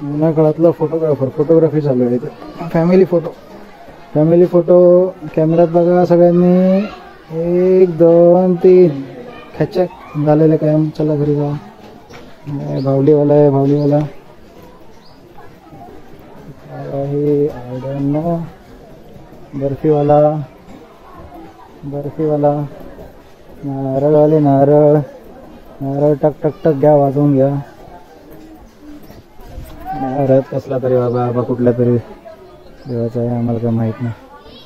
जुन्या काळातला फोटोग्राफी चालू आहे इथे. फॅमिली फोटो कॅमेऱ्यात बघा सगळ्यांनी. 1 2 3 खचक झालेलं काय. चला घरी जा. भावलीवाला आहे भावलीवाला. I don't know. बर्फीवाला नारळवाले नारळ टक टक टक घ्या वाजवून घ्या. नारळात कसला तरी बाबा कुठल्या तरी देवाचा आहे आम्हाला काय माहित नाही.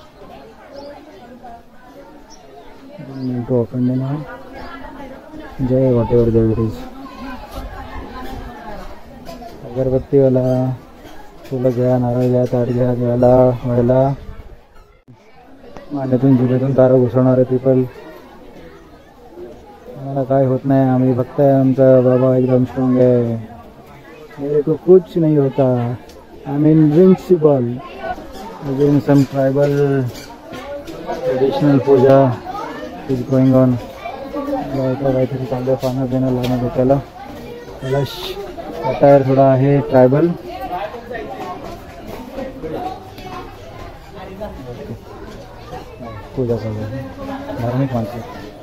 जय वॉटेवर देवरीज. अगरबत्तीवाला फुलं घ्या नारळ घ्या ताट घ्या देवाला व्हायला. मांड्यातून जिल्ह्यातून तारा घुसवणारे पीपल. आम्हाला काय होत नाही. आम्ही फक्त आमचा बाबा एकदम स्ट्रॉंग आहे. मेरे को कुछ नहीं होता. I am invincible. Again some tribal traditional puja is going on. काहीतरी चांगलं पानं देणं लागणार डोक्याला. कलश अटायर थोडा आहे ट्रायबल. पूजा चालू आहे. धार्मिक माणसं.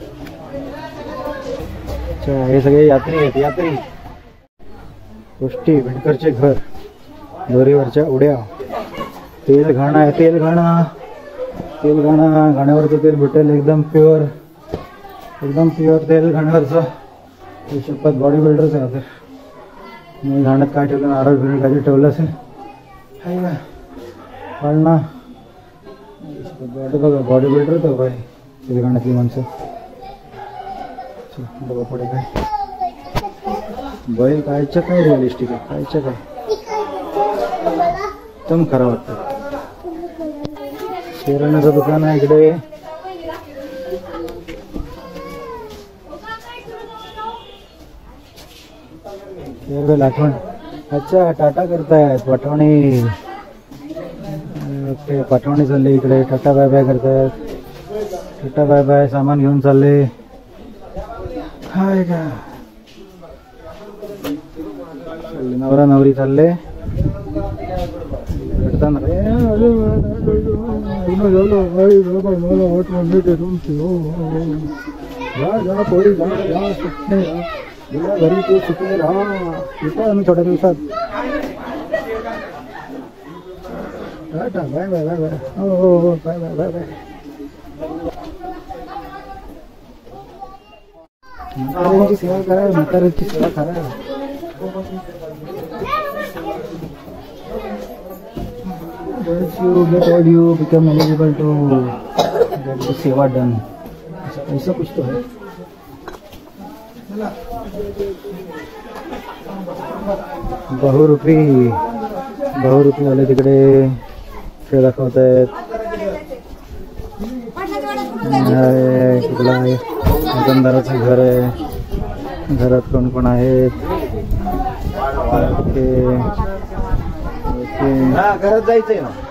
अच्छा हे सगळे यात्री आहेत. यात्री गोष्टी विणकरचे घर. दोरीवरच्या उड्या. तेल घाणं आहे. तेल घाणं घाण्यावरचं तेल भेटेल एकदम प्युअर तेल घाण्यावरचं. हे शपथ बॉडी बिल्डरच आहे. तर मी घाण्यात काय ठेवलं नारळ बिरळ काय ठेवलं असेल पाळणा. बघा बॉडी बिल्डर तर काय तेल घाण्यातली माणसं. बघा पुढे काय बैल कायच्या काय रिअलिस्टिक आहे. कायच्या काय एकदम खरं वाटतं. किराण्याचं दुकान आहे इकडे. आठवण. अच्छा टाटा करतायत. पाठवणी चालली इकडे. टाटा बाय बाय करतायत. टाटा बाय बाय सामान घेऊन चालले. हाय का नवरा नवरी चालले. घरी तू सुखी राहा. येतो आम्ही थोड्या दिवसात. Tata bye bye bye bye. हो बाय बाय बाय बाय. म्हाताऱ्यांची सेवा करा. म्हाताऱ्यांची सेवा करा. Once you get old, you become eligible to get the सेवा done. ऐसा कुछ तो है. बहुरूपी वाले तिकडे खेळ दाखवत आहेत. कुठला दुकानदाराचं घर आहे. घरात कोण कोण आहेत. घरात जायचंय ना.